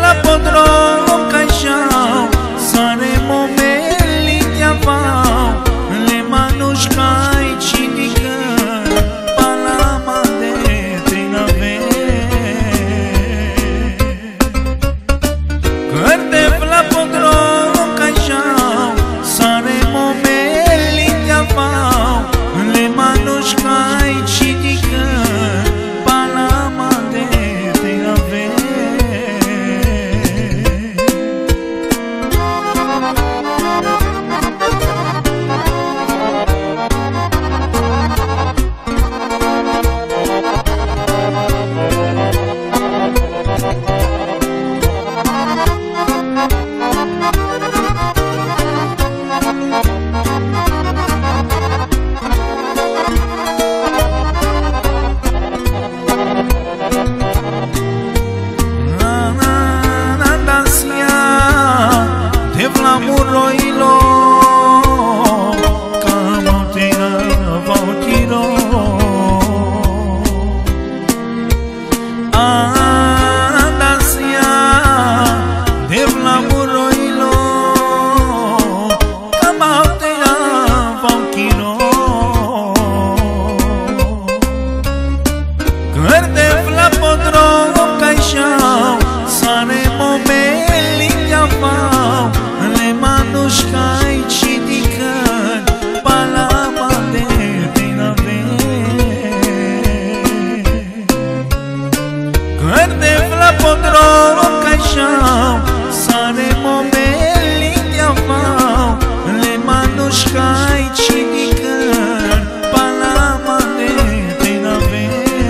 podrom caixão, sare momeli te avau, le manușcai cinică, palama de trinave. Cărde la podrom caixão, sare momeli te avau, le manușcai cinică, palama de trinave. Flamuroilo, camotea vautiro, Anastasia, de flamuroilo, camotea vautiro, cărde flapodrom caixão, sare momeli te avau, manușcai cinicăn, palama de trinave. Cărde flapodrom caixão, sare momeli te avau, le manușcai cinicăn, palama de trinave.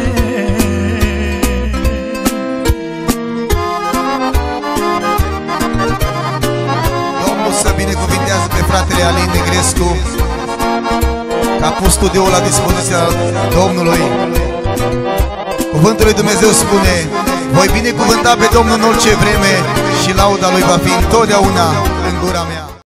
Să binecuvintează pe fratele Alin Negrescu, că a pus studioul la dispoziția Domnului. Cuvântul lui Dumnezeu spune: voi binecuvânta pe Domnul în orice vreme și lauda Lui va fi întotdeauna în gura mea.